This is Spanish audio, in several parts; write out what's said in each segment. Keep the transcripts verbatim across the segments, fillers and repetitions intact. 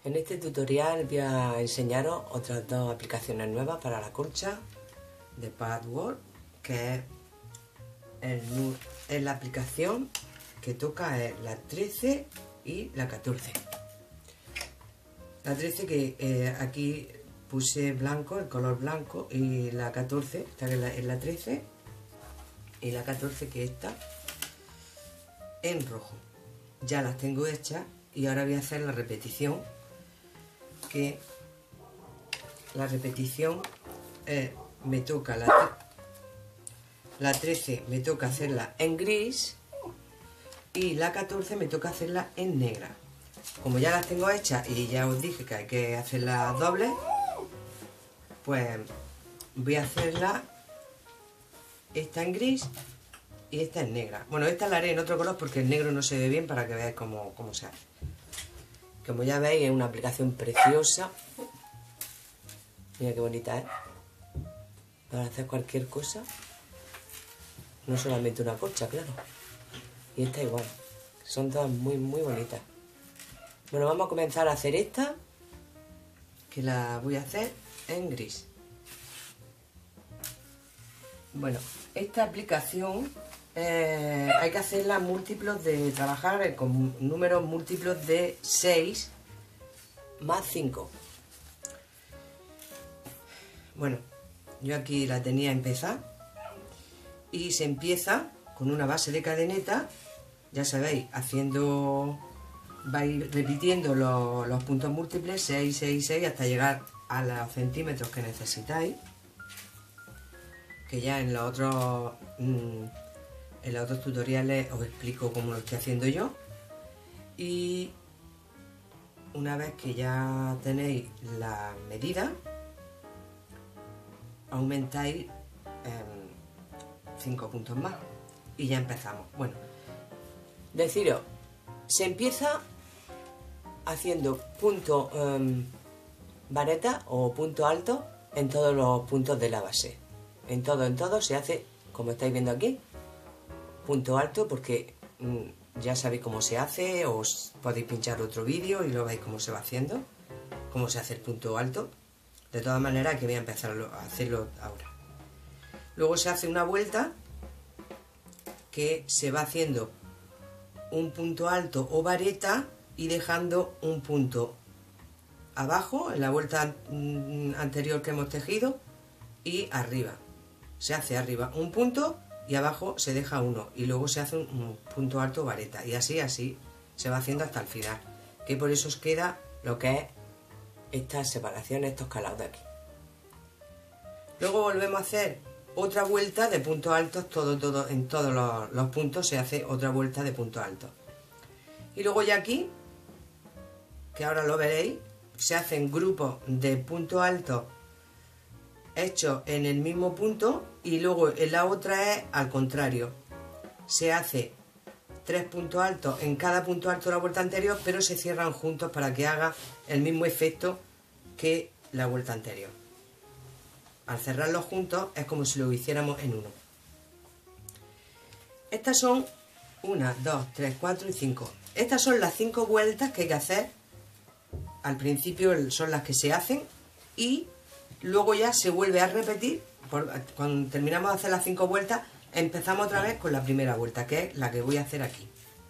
En este tutorial voy a enseñaros otras dos aplicaciones nuevas para la colcha de Patchwork, que es, el, es la aplicación que toca es la trece y la catorce. La trece que eh, aquí puse blanco, el color blanco, y la catorce, esta que es la, es la trece, y la catorce que está en rojo. Ya las tengo hechas y ahora voy a hacer la repetición, que la repetición eh, me toca la, la trece me toca hacerla en gris y la catorce me toca hacerla en negra. Como ya las tengo hechas y ya os dije que hay que hacerlas dobles, pues voy a hacerla esta en gris y esta en negra. Bueno, esta la haré en otro color porque el negro no se ve bien, para que veáis cómo, cómo se hace. Como ya veis, es una aplicación preciosa. Mira qué bonita es, ¿eh? Para hacer cualquier cosa, no solamente una colcha, claro. Y esta igual, son todas muy muy bonitas. Bueno, vamos a comenzar a hacer esta, que la voy a hacer en gris. Bueno, esta aplicación eh, hay que hacerla múltiplos de trabajar con números múltiplos de seis más cinco. Bueno, yo aquí la tenía empezada y se empieza con una base de cadeneta, ya sabéis, haciendo, vais repitiendo los, los puntos múltiples, seis, seis, seis, hasta llegar a los centímetros que necesitáis, que ya en los otros, mmm, en los otros tutoriales os explico cómo lo estoy haciendo yo. Y una vez que ya tenéis la medida, aumentáis cinco puntos más y ya empezamos. Bueno, deciros, se empieza haciendo punto um, vareta o punto alto en todos los puntos de la base. En todo, en todo se hace, como estáis viendo aquí, punto alto, porque um, ya sabéis cómo se hace. Os podéis pinchar otro vídeo y lo veis cómo se va haciendo, cómo se hace el punto alto. De todas maneras, que voy a empezar a hacerlo ahora. Luego se hace una vuelta que se va haciendo un punto alto o vareta y dejando un punto abajo en la vuelta anterior que hemos tejido y arriba. Se hace arriba un punto y abajo se deja uno y luego se hace un punto alto o vareta y así, así se va haciendo hasta el final. Que por eso os queda lo que es esta separación, estos calados de aquí. Luego volvemos a hacer otra vuelta de puntos altos, todo, todo, en todos los, los puntos se hace otra vuelta de puntos altos. Y luego ya aquí, que ahora lo veréis, se hacen grupos de puntos altos hechos en el mismo punto y luego en la otra es al contrario. Se hace tres puntos altos en cada punto alto de la vuelta anterior, pero se cierran juntos para que haga el mismo efecto que la vuelta anterior. Al cerrarlos juntos es como si lo hiciéramos en uno. Estas son una, dos, tres, cuatro y cinco. Estas son las cinco vueltas que hay que hacer. Al principio son las que se hacen y luego ya se vuelve a repetir. Cuando terminamos de hacer las cinco vueltas, empezamos otra vez con la primera vuelta, que es la que voy a hacer aquí.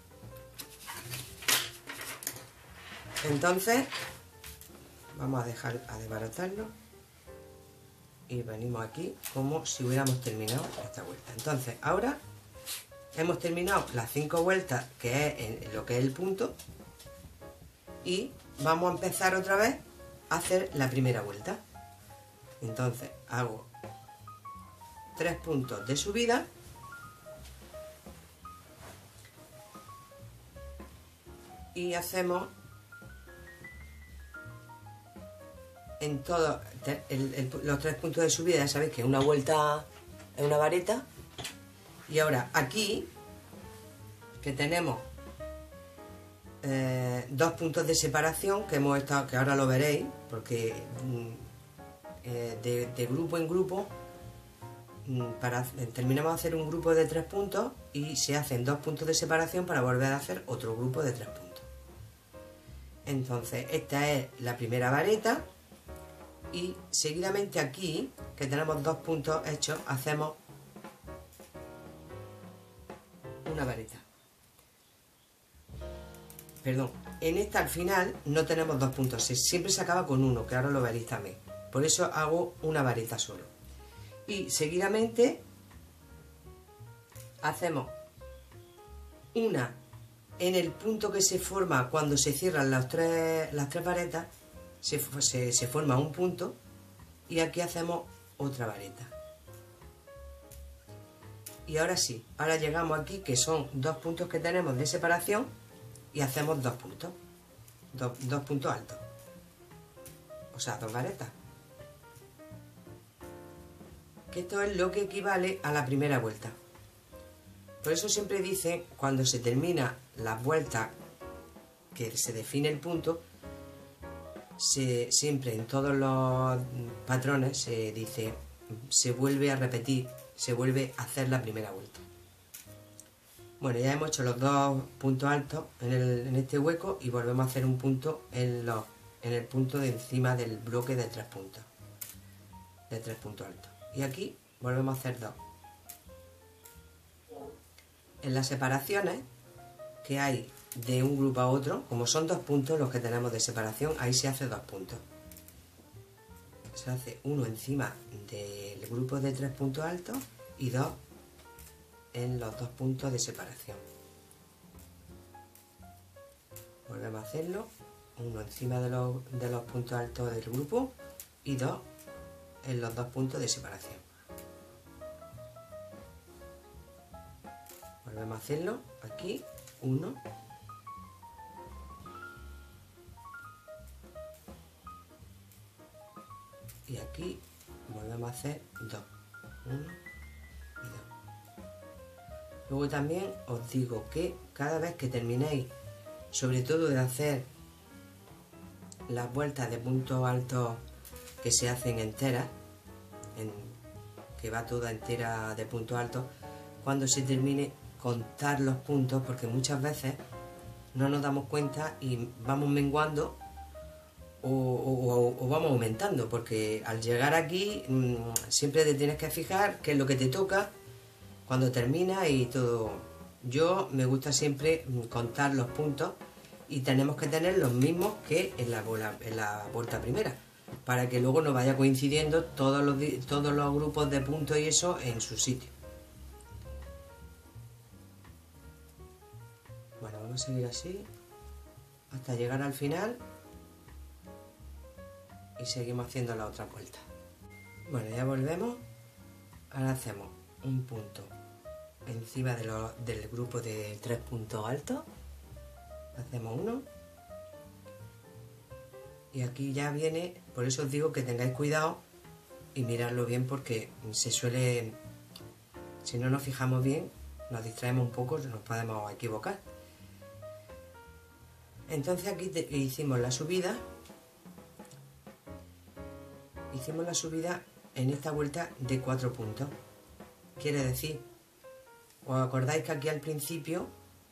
Entonces, vamos a dejar a desbaratarlo y venimos aquí como si hubiéramos terminado esta vuelta. Entonces, ahora hemos terminado las cinco vueltas, que es en lo que es el punto, y vamos a empezar otra vez a hacer la primera vuelta. Entonces, hago tres puntos de subida y hacemos en todos los tres puntos de subida. Ya sabéis que una vuelta es una vareta. Y ahora aquí, que tenemos eh, dos puntos de separación que hemos estado, que ahora lo veréis, porque eh, de, de grupo en grupo, para, terminamos de hacer un grupo de tres puntos y se hacen dos puntos de separación para volver a hacer otro grupo de tres puntos. Entonces esta es la primera vareta y seguidamente aquí, que tenemos dos puntos hechos, hacemos una vareta. Perdón, en esta al final no tenemos dos puntos, siempre se acaba con uno, que ahora lo veréis también. Por eso hago una vareta solo. Y seguidamente hacemos una en el punto que se forma cuando se cierran las tres, las tres varetas, se, se, se forma un punto y aquí hacemos otra vareta. Y ahora sí, ahora llegamos aquí, que son dos puntos que tenemos de separación, y hacemos dos puntos, dos, dos puntos altos, o sea, dos varetas. Que esto es lo que equivale a la primera vuelta. Por eso siempre dicen, cuando se termina las vueltas, que se define el punto, se, siempre en todos los patrones se dice, se vuelve a repetir, se vuelve a hacer la primera vuelta. Bueno, ya hemos hecho los dos puntos altos en, el, en este hueco y volvemos a hacer un punto en, los, en el punto de encima del bloque de tres puntos, de tres puntos altos. Y aquí volvemos a hacer dos. En las separaciones que hay de un grupo a otro, como son dos puntos los que tenemos de separación, ahí se hace dos puntos. Se hace uno encima del grupo de tres puntos altos y dos en los dos puntos de separación. Volvemos a hacerlo, uno encima de los, de los puntos altos del grupo y dos en los dos puntos de separación. Volvemos a hacerlo aquí, uno, y aquí volvemos a hacer dos, uno y dos. Luego también os digo que cada vez que terminéis, sobre todo de hacer las vueltas de puntos altos que se hacen enteras, en, que va toda entera de puntos altos, cuando se termine, contar los puntos, porque muchas veces no nos damos cuenta y vamos menguando o, o, o vamos aumentando, porque al llegar aquí mmm, siempre te tienes que fijar qué es lo que te toca cuando termina y todo. Yo me gusta siempre contar los puntos y tenemos que tener los mismos que en la, en la vuelta primera, para que luego nos vaya coincidiendo todos los, todos los grupos de puntos y eso en su sitio. Bueno, vamos a seguir así hasta llegar al final y seguimos haciendo la otra vuelta. Bueno, ya volvemos. Ahora hacemos un punto encima de lo, del grupo de tres puntos altos, hacemos uno y aquí ya viene. Por eso os digo que tengáis cuidado y miradlo bien, porque se suele, si no nos fijamos bien, nos distraemos un poco, nos podemos equivocar. Entonces aquí te, hicimos la subida, hicimos la subida en esta vuelta de cuatro puntos. Quiere decir, ¿os acordáis que aquí al principio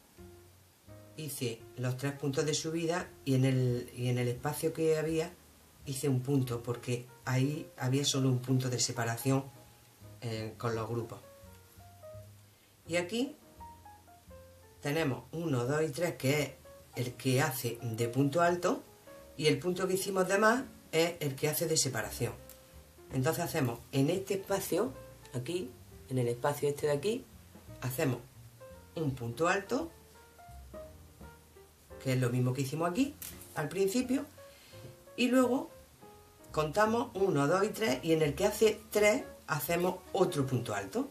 hice los tres puntos de subida y en el, y en el espacio que había hice un punto, porque ahí había solo un punto de separación eh, con los grupos? Y aquí tenemos uno, dos y tres, que es el que hace de punto alto, y el punto que hicimos de más es el que hace de separación. Entonces hacemos en este espacio, aquí, en el espacio este de aquí, hacemos un punto alto, que es lo mismo que hicimos aquí al principio, y luego contamos uno, dos y tres, y en el que hace tres hacemos otro punto alto.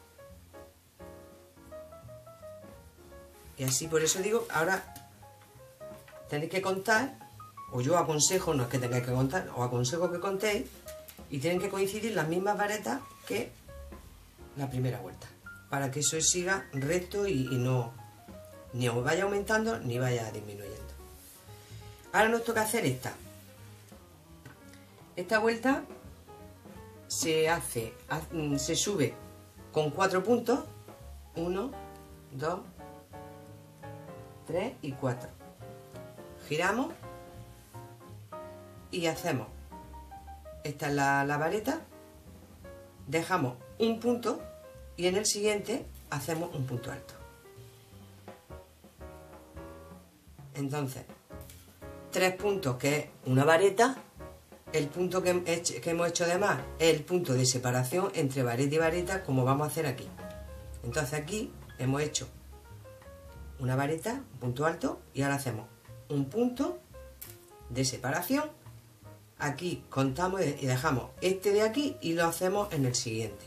Y así, por eso digo, ahora tenéis que contar, o yo aconsejo, no es que tengáis que contar, os aconsejo que contéis, y tienen que coincidir las mismas varetas que la primera vuelta, para que eso siga recto y, y no ni os vaya aumentando ni vaya disminuyendo. Ahora nos toca hacer esta. Esta vuelta se hace, se sube con cuatro puntos, uno, dos, tres y cuatro. Giramos y hacemos, esta es la, la vareta, dejamos un punto y en el siguiente hacemos un punto alto. Entonces, tres puntos que es una vareta, el punto que, que hemos hecho de más es el punto de separación entre vareta y vareta, como vamos a hacer aquí. Entonces aquí hemos hecho una vareta, un punto alto, y ahora hacemos un punto de separación. Aquí contamos y dejamos este de aquí y lo hacemos en el siguiente.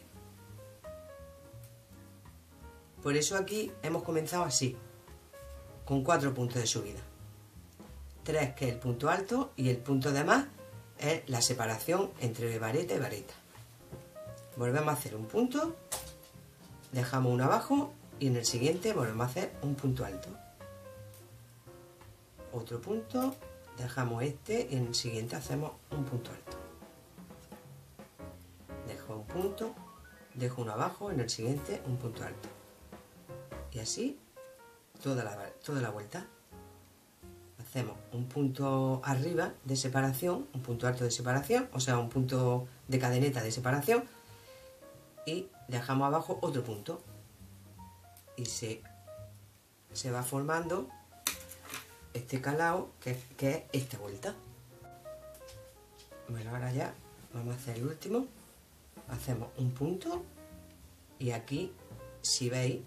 Por eso aquí hemos comenzado así, con cuatro puntos de subida. Tres que es el punto alto y el punto de más es la separación entre vareta y vareta. Volvemos a hacer un punto, dejamos uno abajo y en el siguiente volvemos a hacer un punto alto. Otro punto, dejamos este y en el siguiente hacemos un punto alto. Dejo un punto, dejo uno abajo, en el siguiente un punto alto. Y así toda la, toda la vuelta. Hacemos un punto arriba de separación, un punto alto de separación, o sea, un punto de cadeneta de separación, y dejamos abajo otro punto. Y se, se va formando este calado que, que es esta vuelta. Bueno, ahora ya vamos a hacer el último. Hacemos un punto y aquí, si veis,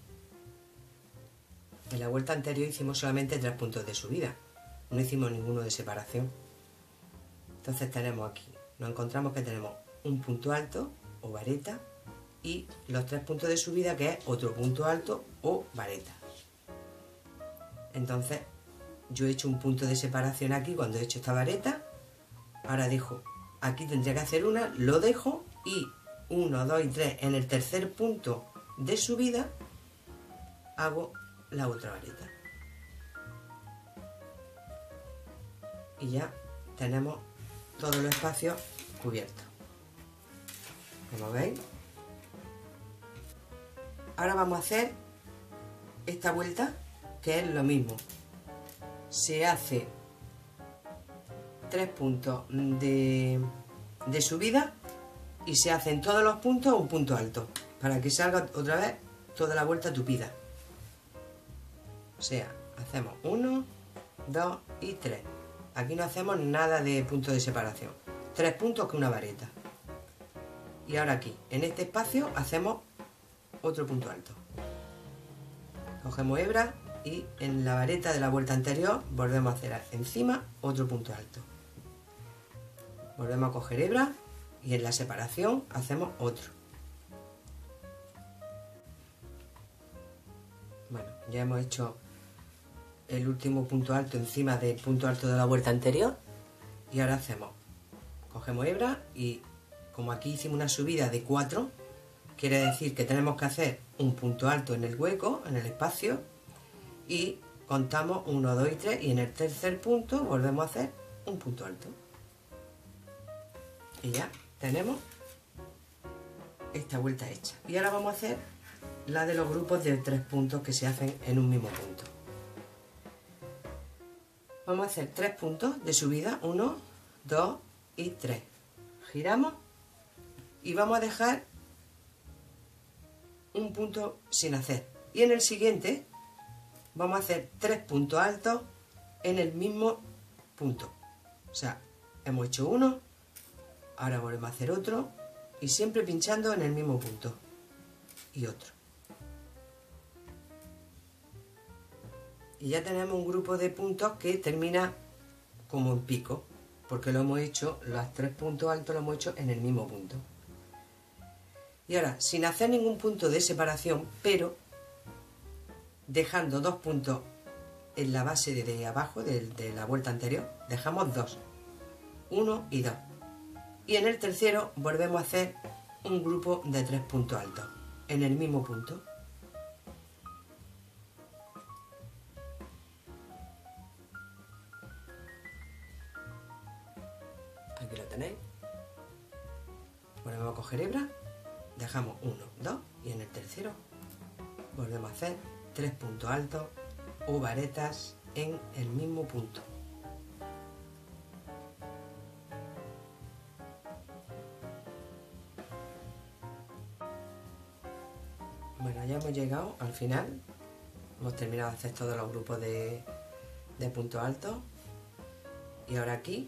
en la vuelta anterior hicimos solamente tres puntos de subida, no hicimos ninguno de separación. Entonces tenemos aquí, nos encontramos que tenemos un punto alto o vareta y los tres puntos de subida, que es otro punto alto o vareta. Entonces yo he hecho un punto de separación aquí cuando he hecho esta vareta. Ahora dejo, aquí tendría que hacer una, lo dejo y uno, dos y tres, en el tercer punto de subida hago la otra vareta. Y ya tenemos todos los espacios cubiertos. Como veis. Ahora vamos a hacer esta vuelta, que es lo mismo. Se hace tres puntos de, de subida y se hacen todos los puntos un punto alto, para que salga otra vez toda la vuelta tupida. O sea, hacemos uno, dos y tres. Aquí no hacemos nada de punto de separación. Tres puntos que una vareta. Y ahora aquí, en este espacio, hacemos otro punto alto. Cogemos hebra y en la vareta de la vuelta anterior volvemos a hacer encima otro punto alto. Volvemos a coger hebra y en la separación hacemos otro. Bueno, ya hemos hecho el último punto alto encima del punto alto de la vuelta anterior y ahora hacemos, cogemos hebra y como aquí hicimos una subida de cuatro, quiere decir que tenemos que hacer un punto alto en el hueco, en el espacio, y contamos uno, dos y tres y en el tercer punto volvemos a hacer un punto alto. Y ya tenemos esta vuelta hecha. Y ahora vamos a hacer la de los grupos de tres puntos que se hacen en un mismo punto. Vamos a hacer tres puntos de subida, uno, dos y tres. Giramos y vamos a dejar un punto sin hacer. Y en el siguiente vamos a hacer tres puntos altos en el mismo punto. O sea, hemos hecho uno, ahora volvemos a hacer otro y siempre pinchando en el mismo punto. Y otro. Y ya tenemos un grupo de puntos que termina como en pico, porque lo hemos hecho, los tres puntos altos lo hemos hecho en el mismo punto. Y ahora, sin hacer ningún punto de separación, pero dejando dos puntos en la base de, de abajo, de, de la vuelta anterior, dejamos dos, uno y dos. Y en el tercero volvemos a hacer un grupo de tres puntos altos, en el mismo punto. Aquí lo tenéis. Volvemos a coger hebra, dejamos uno, dos y en el tercero volvemos a hacer tres puntos altos o varetas en el mismo punto. Bueno, ya hemos llegado al final, hemos terminado de hacer todos los grupos de, de puntos altos y ahora aquí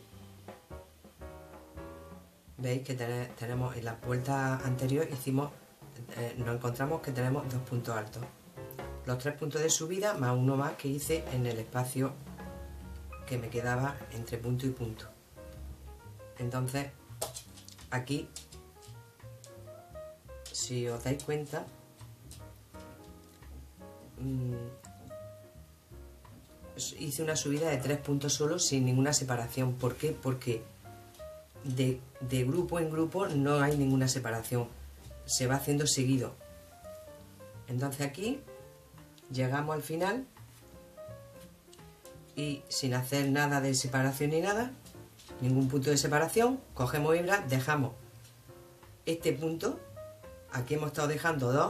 veis que ten, tenemos en la vuelta anterior hicimos, eh, nos encontramos que tenemos dos puntos altos, los tres puntos de subida más uno más que hice en el espacio que me quedaba entre punto y punto. Entonces aquí, si os dais cuenta, hice una subida de tres puntos solo sin ninguna separación. ¿Por qué? Porque de, de grupo en grupo no hay ninguna separación, se va haciendo seguido. Entonces aquí llegamos al final y sin hacer nada de separación ni nada, ningún punto de separación, cogemos hebra, dejamos este punto, aquí hemos estado dejando dos,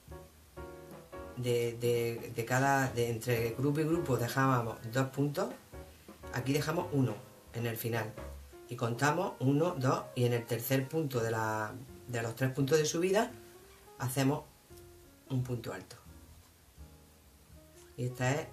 De, de, de cada, de entre grupo y grupo dejábamos dos puntos, aquí dejamos uno en el final y contamos uno, dos y en el tercer punto de, la, de los tres puntos de subida hacemos un punto alto. Y esta es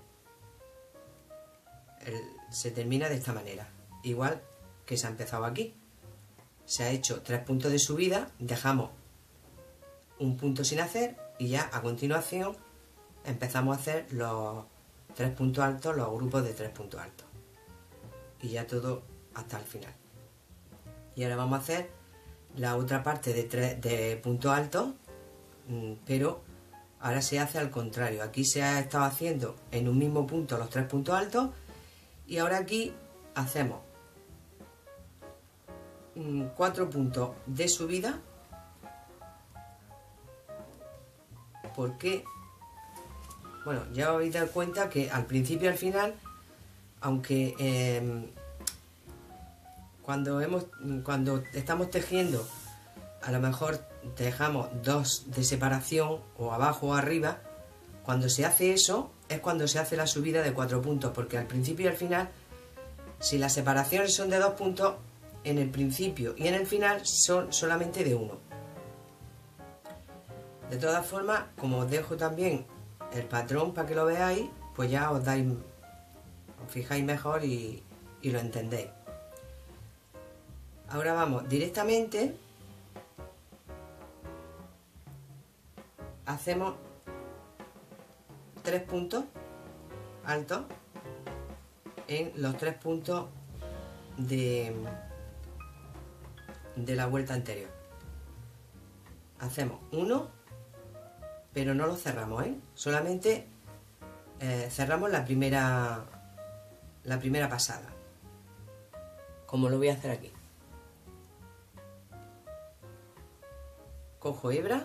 el, se termina de esta manera, igual que se ha empezado aquí. Se ha hecho tres puntos de subida, dejamos un punto sin hacer y ya a continuación empezamos a hacer los tres puntos altos, los grupos de tres puntos altos. Y ya todo hasta el final. Y ahora vamos a hacer la otra parte de, tres, de puntos altos, pero ahora se hace al contrario. Aquí se ha estado haciendo en un mismo punto los tres puntos altos y ahora aquí hacemos cuatro puntos de subida. Porque bueno, ya os habéis dado cuenta que al principio y al final, aunque eh, cuando, hemos, cuando estamos tejiendo, a lo mejor dejamos dos de separación, o abajo o arriba, cuando se hace eso, es cuando se hace la subida de cuatro puntos, porque al principio y al final, si las separaciones son de dos puntos, en el principio y en el final son solamente de uno. De todas formas, como os dejo también el patrón para que lo veáis, pues ya os dais, os fijáis mejor y, y lo entendéis. Ahora vamos directamente, hacemos tres puntos altos en los tres puntos de, de la vuelta anterior. Hacemos uno, pero no lo cerramos, ¿eh? Solamente eh, cerramos la primera, la primera pasada, como lo voy a hacer aquí. Cojo hebra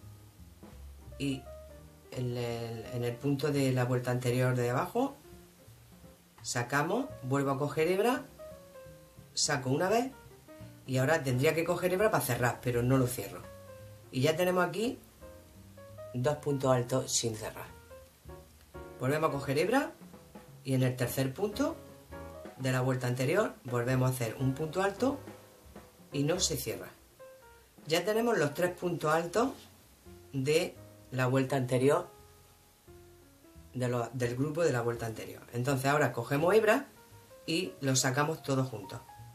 y en el, en el punto de la vuelta anterior de abajo sacamos, vuelvo a coger hebra, saco una vez y ahora tendría que coger hebra para cerrar, pero no lo cierro. Y ya tenemos aquí dos puntos altos sin cerrar. Volvemos a coger hebra y en el tercer punto de la vuelta anterior volvemos a hacer un punto alto y no se cierra. Ya tenemos los tres puntos altos de la vuelta anterior, de lo, del grupo de la vuelta anterior. Entonces ahora cogemos hebra y lo sacamos todos juntos.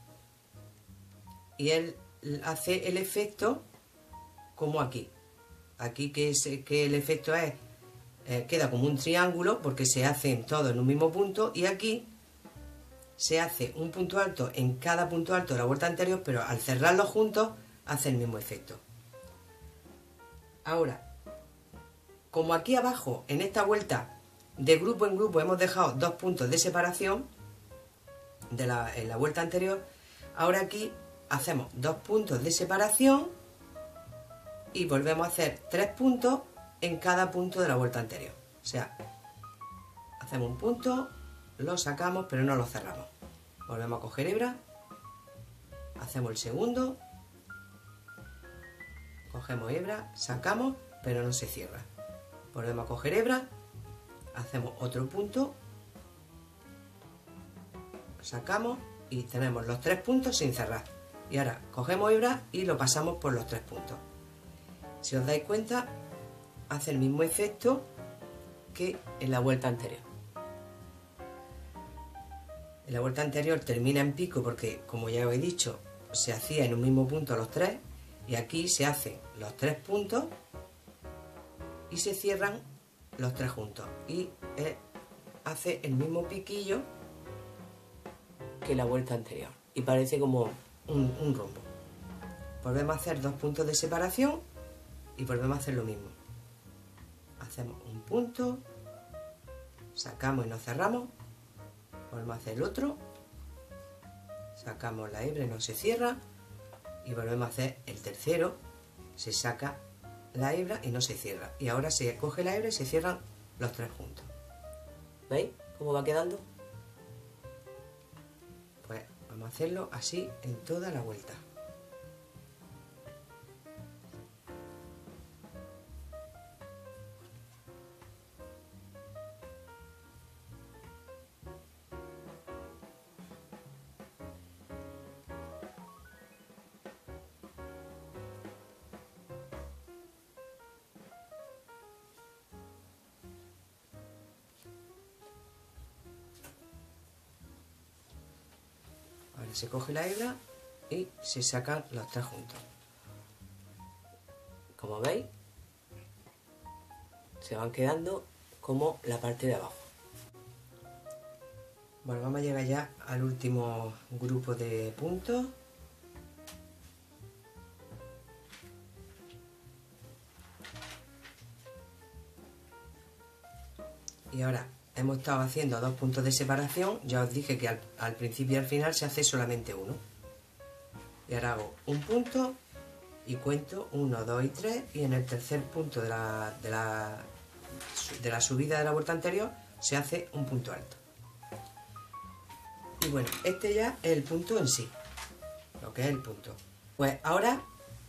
Y él hace el efecto como aquí. Aquí que, es, que el efecto es, eh, queda como un triángulo porque se hacen todos en un mismo punto y aquí se hace un punto alto en cada punto alto de la vuelta anterior, pero al cerrarlos juntos hace el mismo efecto. Ahora, como aquí abajo en esta vuelta de grupo en grupo hemos dejado dos puntos de separación de la, en la vuelta anterior, ahora aquí hacemos dos puntos de separación y volvemos a hacer tres puntos en cada punto de la vuelta anterior. O sea, hacemos un punto, lo sacamos pero no lo cerramos. Volvemos a coger hebra, hacemos el segundo, cogemos hebra, sacamos pero no se cierra. Volvemos a coger hebra, hacemos otro punto, sacamos y tenemos los tres puntos sin cerrar. Y ahora cogemos hebra y lo pasamos por los tres puntos. Si os dais cuenta, hace el mismo efecto que en la vuelta anterior. En la vuelta anterior termina en pico porque, como ya os he dicho, se hacía en un mismo punto los tres, y aquí se hacen los tres puntos y se cierran los tres juntos, y eh, hace el mismo piquillo que la vuelta anterior y parece como un, un rombo. Volvemos a hacer dos puntos de separación y volvemos a hacer lo mismo. Hacemos un punto, sacamos y nos cerramos, volvemos a hacer el otro, sacamos la hebra y no se cierra, y volvemos a hacer el tercero, se saca la hebra y no se cierra, y ahora se coge la hebra y se cierran los tres juntos. ¿Veis cómo va quedando? Pues vamos a hacerlo así en toda la vuelta. Ahora se coge la hebra y se sacan los tres juntos. Como veis, se van quedando como la parte de abajo. Bueno, vamos a llegar ya al último grupo de puntos. Y ahora hemos estado haciendo dos puntos de separación. Ya os dije que al, al principio y al final se hace solamente uno. Y ahora hago un punto y cuento uno, dos y tres, y en el tercer punto de la, de la, de la subida de la vuelta anterior se hace un punto alto. Y bueno, este ya es el punto en sí, lo que es el punto. Pues ahora,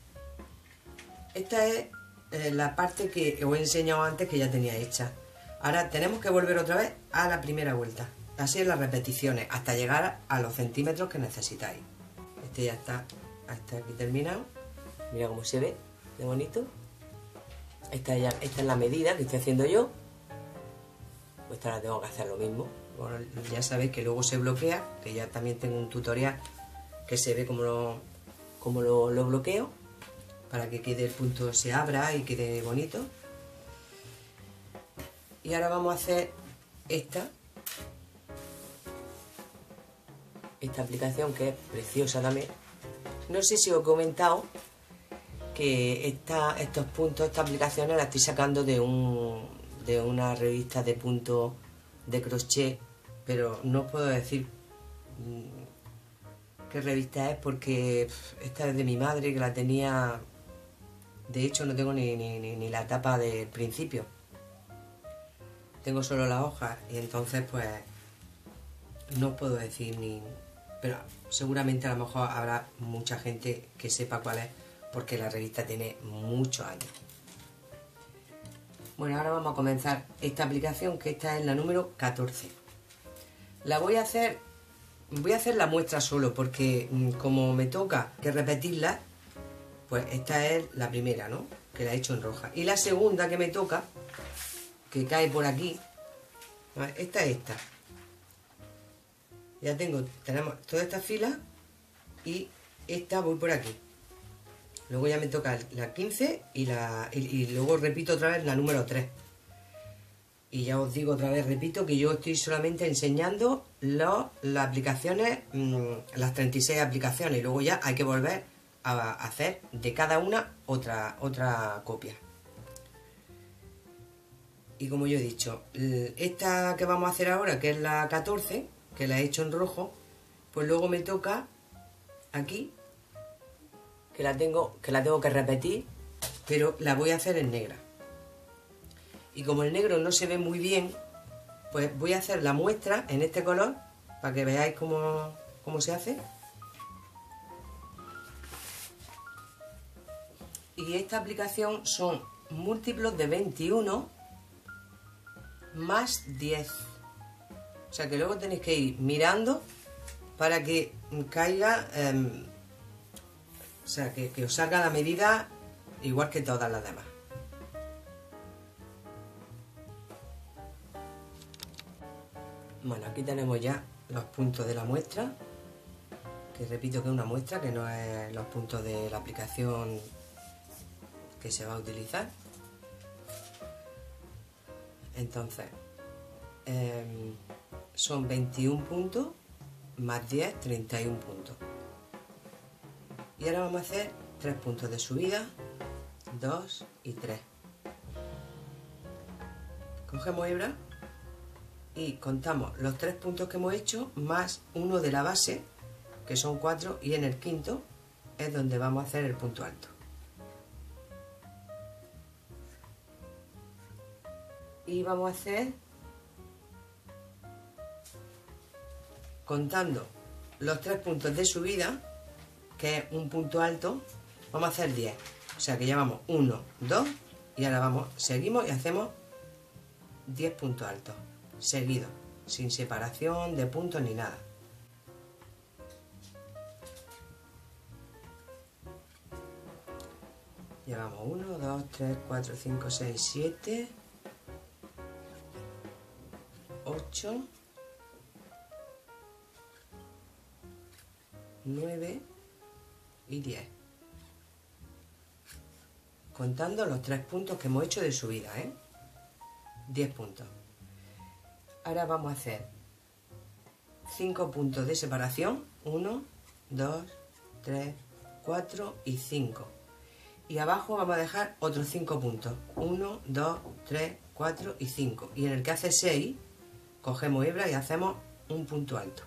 esta es eh, la parte que os he enseñado antes, que ya tenía hecha. Ahora tenemos que volver otra vez a la primera vuelta. Así en las repeticiones, hasta llegar a los centímetros que necesitáis. Este ya está hasta aquí terminado. Mira cómo se ve, de bonito. Esta, ya, esta es la medida que estoy haciendo yo. Pues esta la tengo que hacer lo mismo. Bueno, ya sabéis que luego se bloquea, que ya también tengo un tutorial que se ve como lo, como lo, lo bloqueo, para que quede el punto, se abra y quede bonito. Y ahora vamos a hacer esta, esta aplicación, que es preciosa también. No sé si os he comentado que esta, estos puntos, estas aplicaciones las estoy sacando de, un, de una revista de puntos de crochet, pero no os puedo decir qué revista es porque esta es de mi madre, que la tenía, de hecho no tengo ni, ni, ni, ni la tapa del principio, tengo solo las hojas, y entonces pues no os puedo decir ni, pero seguramente a lo mejor habrá mucha gente que sepa cuál es, porque la revista tiene muchos años. Bueno, ahora vamos a comenzar esta aplicación, que esta es la número catorce. La voy a hacer, voy a hacer la muestra solo, porque como me toca que repetirla, pues esta es la primera, ¿no? Que la he hecho en roja. Y la segunda que me toca, que cae por aquí, esta es esta. Ya tengo, tenemos toda esta fila y esta voy por aquí. Luego ya me toca la quince y, la, y, y luego repito otra vez la número tres. Y ya os digo otra vez, repito, que yo estoy solamente enseñando los, las aplicaciones, mmm, las treinta y seis aplicaciones, y luego ya hay que volver a hacer de cada una otra, otra copia. Y como yo he dicho, esta que vamos a hacer ahora, que es la catorce, que la he hecho en rojo, pues luego me toca aquí, que la tengo que, la tengo que repetir, pero la voy a hacer en negra. Y como el negro no se ve muy bien, pues voy a hacer la muestra en este color, para que veáis cómo, cómo se hace. Y esta aplicación son múltiplos de veintiuno más diez. O sea que luego tenéis que ir mirando para que caiga, eh, o sea que, que os salga la medida igual que todas las demás. Bueno, aquí tenemos ya los puntos de la muestra, que repito que es una muestra, que no es los puntos de la aplicación que se va a utilizar. Entonces, eh, son veintiún puntos más diez, treinta y un puntos. Y ahora vamos a hacer tres puntos de subida, dos y tres. Cogemos hebra y contamos los tres puntos que hemos hecho más uno de la base, que son cuatro, y en el quinto es donde vamos a hacer el punto alto. Y vamos a hacer, contando los tres puntos de subida, que es un punto alto, vamos a hacer diez. O sea que llevamos uno, dos y ahora vamos, seguimos y hacemos diez puntos altos, seguidos, sin separación de puntos ni nada. Llevamos uno, dos, tres, cuatro, cinco, seis, siete, ocho, nueve y diez. Contando los tres puntos que hemos hecho de subida, ¿eh? diez puntos. Ahora vamos a hacer cinco puntos de separación. uno, dos, tres, cuatro y cinco. Y abajo vamos a dejar otros cinco puntos. uno, dos, tres, cuatro y cinco. Y en el que hace seis, cogemos hebra y hacemos un punto alto.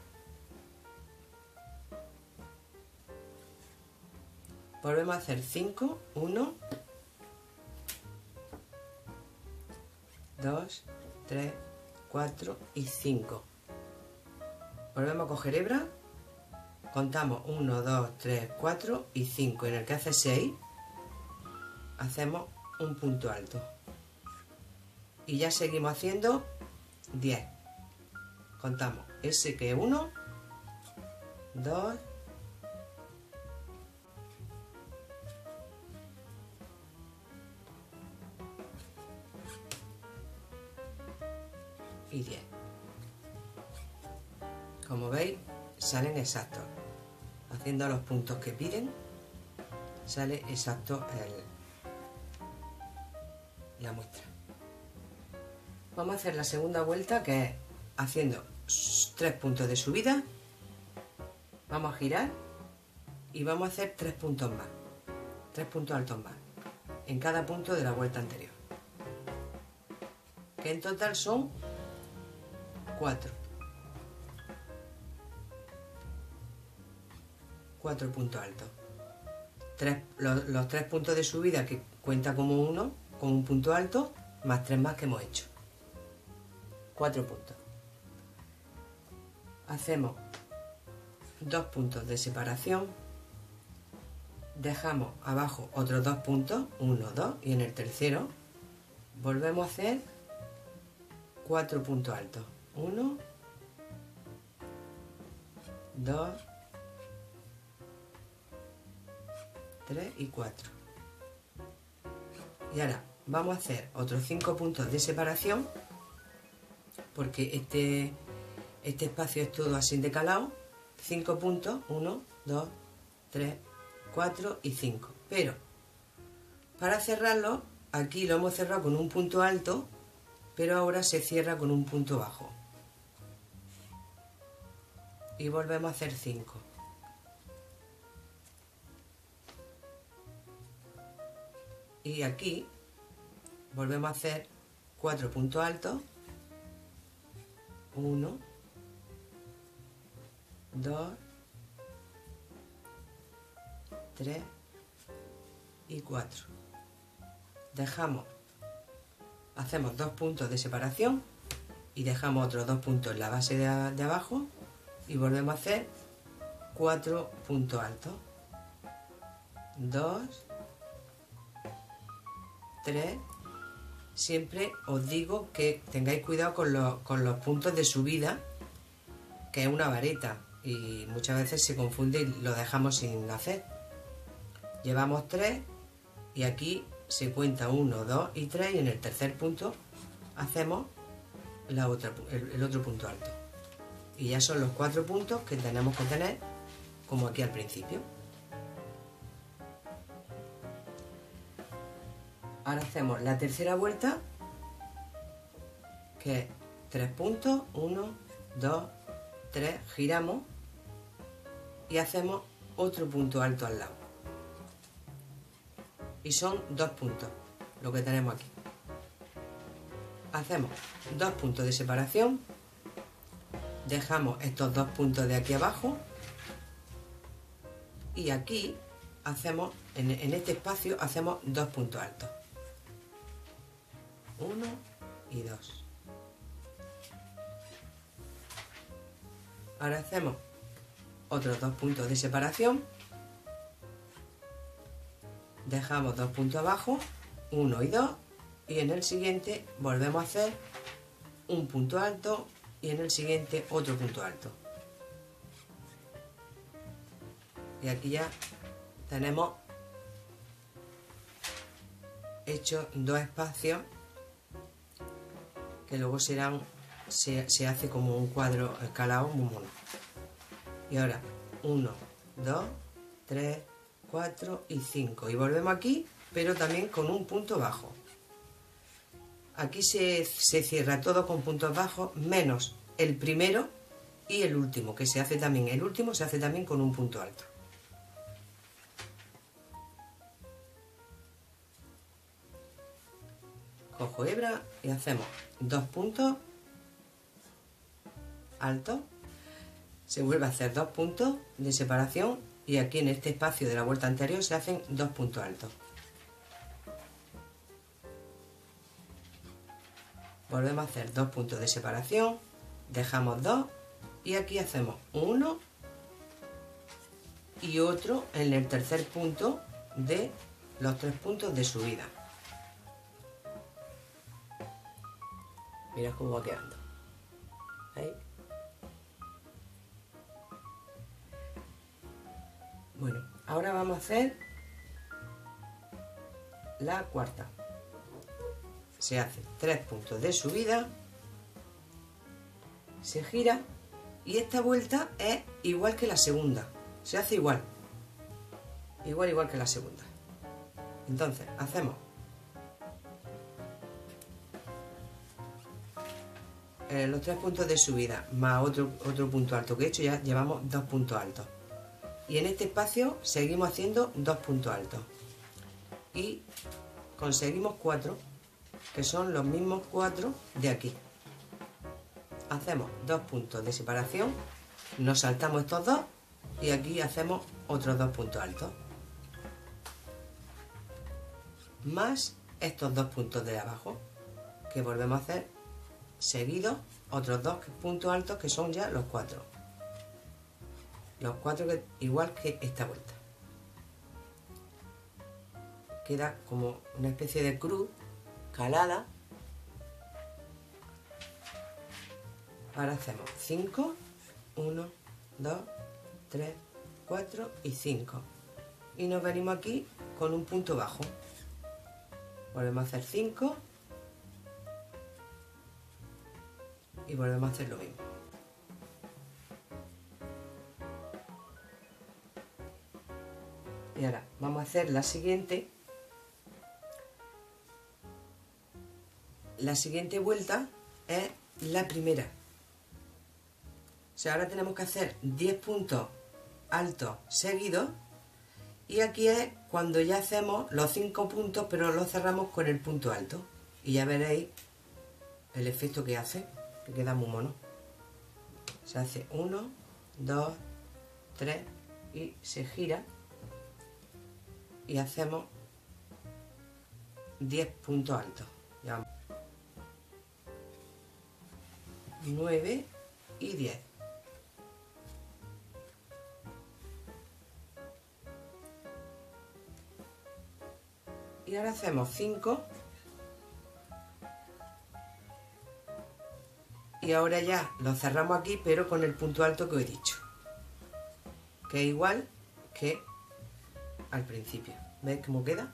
Volvemos a hacer cinco. uno, dos, tres, cuatro y cinco. Volvemos a coger hebra. Contamos uno, dos, tres, cuatro y cinco. En el que hace seis, hacemos un punto alto. Y ya seguimos haciendo diez. Contamos ese que es uno, dos, y diez. Como veis, salen exactos. Haciendo los puntos que piden, sale exacto el, la muestra. Vamos a hacer la segunda vuelta, que es haciendo tres puntos de subida. Vamos a girar y vamos a hacer tres puntos más, tres puntos altos más en cada punto de la vuelta anterior, que en total son cuatro. cuatro puntos altos. Tres, los, los tres puntos de subida que cuenta como uno, con un punto alto, más tres más que hemos hecho. cuatro puntos. Hacemos dos puntos de separación. Dejamos abajo otros dos puntos, uno, dos, y en el tercero volvemos a hacer cuatro puntos altos. uno, dos, tres y cuatro. Y ahora vamos a hacer otros cinco puntos de separación, porque este, este espacio es todo así de calado. cinco puntos, uno, dos, tres, cuatro y cinco. Pero para cerrarlo, aquí lo hemos cerrado con un punto alto, pero ahora se cierra con un punto bajo. Y volvemos a hacer cinco. Y aquí volvemos a hacer cuatro puntos altos. uno, dos, tres y cuatro. Dejamos, hacemos dos puntos de separación y dejamos otros dos puntos en la base de, de abajo y volvemos a hacer cuatro puntos altos. dos, tres. Siempre os digo que tengáis cuidado con los, con los puntos de subida, que es una vareta y muchas veces se confunde y lo dejamos sin hacer. Llevamos tres y aquí se cuenta uno, dos y tres, y en el tercer punto hacemos la otra, el, el otro punto alto. y ya son los cuatro puntos que tenemos que tener como aquí al principio. Ahora hacemos la tercera vuelta, que es tres puntos, uno, dos, tres, giramos y hacemos otro punto alto al lado. Y son dos puntos lo que tenemos aquí. Hacemos dos puntos de separación, dejamos estos dos puntos de aquí abajo y aquí hacemos, en, en este espacio hacemos dos puntos altos. Uno y dos. Ahora hacemos otros dos puntos de separación, dejamos dos puntos abajo, uno y dos, y en el siguiente volvemos a hacer un punto alto y en el siguiente otro punto alto. Y aquí ya tenemos hecho dos espacios que luego serán, se, se hace como un cuadro escalado muy mono. Y ahora uno, dos, tres, cuatro y cinco. Y volvemos aquí, pero también con un punto bajo. Aquí se, se cierra todo con puntos bajos, menos el primero y el último, que se hace también, el último se hace también con un punto alto. Cojo hebra y hacemos dos puntos altos, se vuelve a hacer dos puntos de separación y aquí en este espacio de la vuelta anterior se hacen dos puntos altos. Volvemos a hacer dos puntos de separación, dejamos dos y aquí hacemos uno y otro en el tercer punto de los tres puntos de subida. Mirad cómo va quedando. ¿Veis? Bueno, ahora vamos a hacer la cuarta. Se hace tres puntos de subida, se gira y esta vuelta es igual que la segunda, se hace igual, igual igual que la segunda. Entonces hacemos eh, los tres puntos de subida más otro, otro punto alto que he hecho, ya llevamos dos puntos altos. Y en este espacio seguimos haciendo dos puntos altos y conseguimos cuatro, que son los mismos cuatro de aquí. Hacemos dos puntos de separación, nos saltamos estos dos y aquí hacemos otros dos puntos altos, más estos dos puntos de abajo, que volvemos a hacer seguidos, otros dos puntos altos que son ya los cuatro. Los cuatro que, igual que esta vuelta. Queda como una especie de cruz calada. Ahora hacemos cinco, uno, dos, tres, cuatro y cinco. Y nos venimos aquí con un punto bajo. Volvemos a hacer cinco. Y volvemos a hacer lo mismo. Y ahora vamos a hacer la siguiente. La siguiente vuelta es la primera. O sea, ahora tenemos que hacer diez puntos altos seguidos. Y aquí es cuando ya hacemos los cinco puntos, pero los cerramos con el punto alto. Y ya veréis el efecto que hace, que queda muy mono. Se hace uno, dos, tres y se gira. Y hacemos diez puntos altos. Ya. nueve y diez. Y ahora hacemos cinco. Y ahora ya lo cerramos aquí, pero con el punto alto que os he dicho. Que es igual que al principio. ¿Veis cómo queda?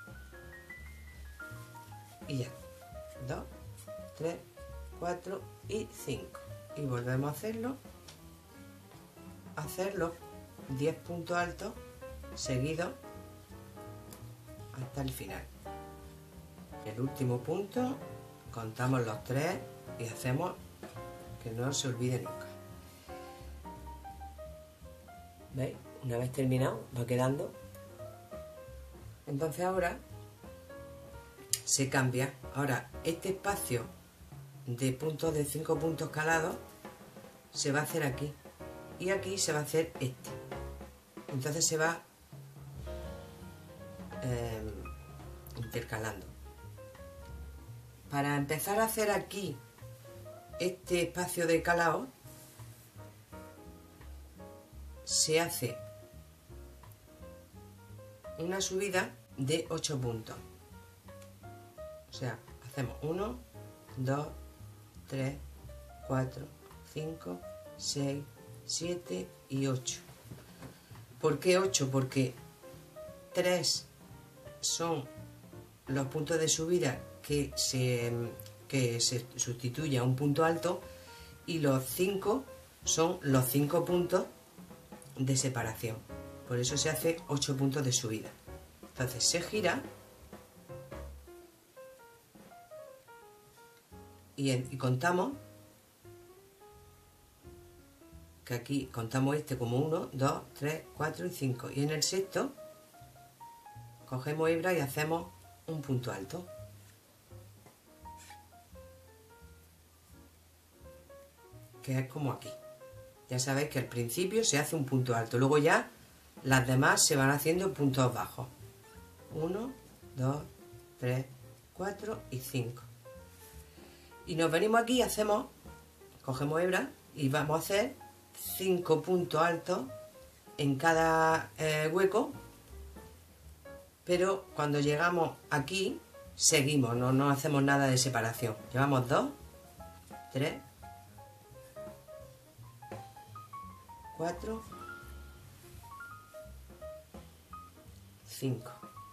Y ya. dos, tres, cuatro y cinco. Y volvemos a hacerlo hacer los diez puntos altos seguidos hasta el final. El último punto contamos los tres y hacemos que no se olvide nunca. ¿Veis? Una vez terminado va quedando. Entonces ahora se cambia. Ahora este espacio de puntos de cinco puntos calados se va a hacer aquí y aquí se va a hacer este. Entonces se va eh, intercalando. Para empezar a hacer aquí este espacio de calado se hace una subida de ocho puntos. O sea, hacemos uno, dos, tres, cuatro, cinco, seis, siete y ocho. ¿Por qué ocho? Porque tres son los puntos de subida que se, que se sustituye a un punto alto y los cinco son los cinco puntos de separación. Por eso se hace ocho puntos de subida. Entonces se gira y, en, y contamos que aquí contamos este como uno, dos, tres, cuatro y cinco. Y en el sexto cogemos hebra y hacemos un punto alto. Que es como aquí. Ya sabéis que al principio se hace un punto alto, luego ya las demás se van haciendo puntos bajos. uno, dos, tres, cuatro y cinco. Y nos venimos aquí y hacemos, cogemos hebra y vamos a hacer cinco puntos altos en cada eh, hueco, pero cuando llegamos aquí seguimos, no, no hacemos nada de separación. Llevamos dos, tres, cuatro, cinco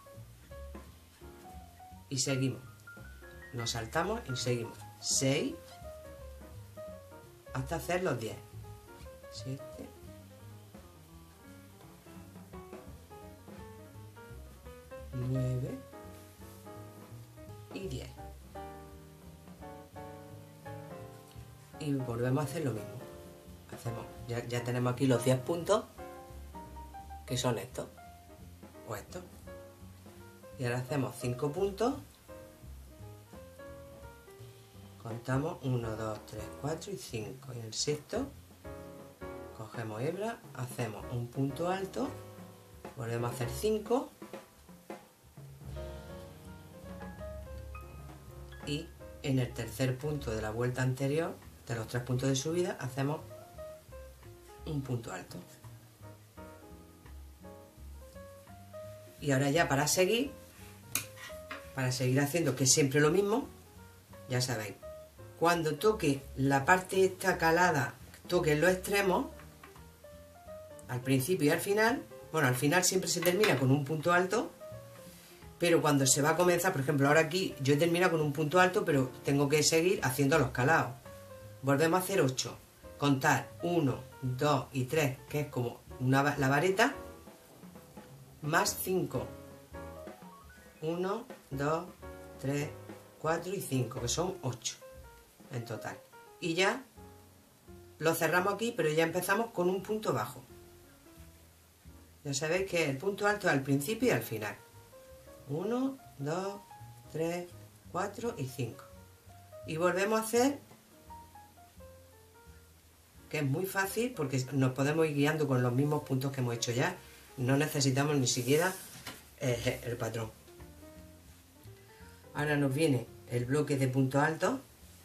y seguimos, nos saltamos y seguimos seis hasta hacer los diez, siete, nueve y diez y volvemos a hacer lo mismo. Hacemos, ya, ya tenemos aquí los diez puntos, que son estos o estos, y ahora hacemos cinco puntos, contamos uno, dos, tres, cuatro y cinco, y en el sexto cogemos hebra, hacemos un punto alto, volvemos a hacer cinco y en el tercer punto de la vuelta anterior, de los tres puntos de subida, hacemos un punto alto. Y ahora ya para seguir, para seguir haciendo que es siempre lo mismo, ya sabéis, cuando toque la parte esta calada, toque los extremos, al principio y al final, bueno, al final siempre se termina con un punto alto, pero cuando se va a comenzar, por ejemplo, ahora aquí yo he terminado con un punto alto, pero tengo que seguir haciendo los calados. Volvemos a hacer ocho, contar uno, dos y tres, que es como una, la vareta, más cinco, uno, dos, tres, cuatro y cinco, que son ocho en total. Y ya lo cerramos aquí, pero ya empezamos con un punto bajo. Ya sabéis que el punto alto es al principio y al final. uno, dos, tres, cuatro y cinco. Y volvemos a hacer, que es muy fácil porque nos podemos ir guiando con los mismos puntos que hemos hecho ya. No necesitamos ni siquiera eh, el patrón. Ahora nos viene el bloque de puntos altos.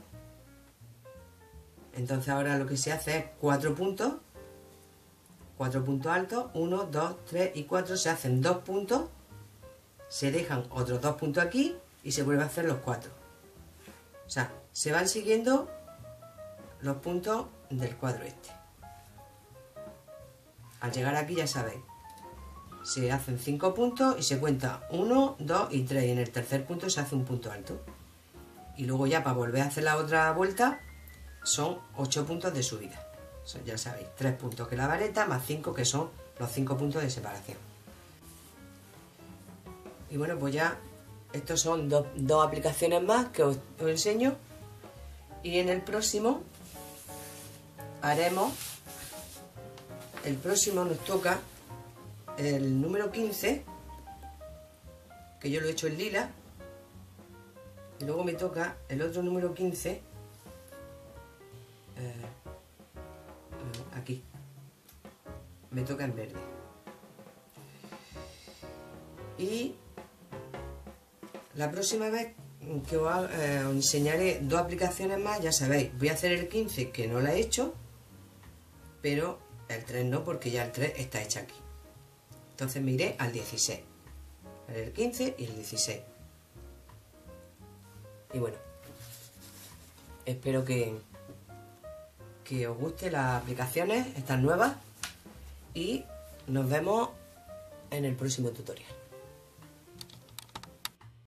Entonces ahora lo que se hace es cuatro puntos. Cuatro puntos altos. uno, dos, tres y cuatro. Se hacen dos puntos. Se dejan otros dos puntos aquí y se vuelve a hacer los cuatro. O sea, se van siguiendo los puntos del cuadro este. Al llegar aquí ya sabéis, se hacen cinco puntos y se cuenta uno, dos y tres, y en el tercer punto se hace un punto alto. Y luego ya para volver a hacer la otra vuelta son ocho puntos de subida. Son, ya sabéis, tres puntos que la vareta más cinco que son los cinco puntos de separación. Y bueno, pues ya estos son dos, dos aplicaciones más que os, os enseño, y en el próximo haremos, el próximo nos toca el número quince, que yo lo he hecho en lila, y luego me toca el otro número quince, eh, aquí, me toca en verde. Y la próxima vez que os, eh, os enseñaré dos aplicaciones más, ya sabéis, voy a hacer el quince, que no la he hecho, pero el tres no, porque ya el tres está hecho aquí. Entonces me iré al dieciséis, el quince y el dieciséis. Y bueno, espero que, que os gusten las aplicaciones, estas nuevas, y nos vemos en el próximo tutorial.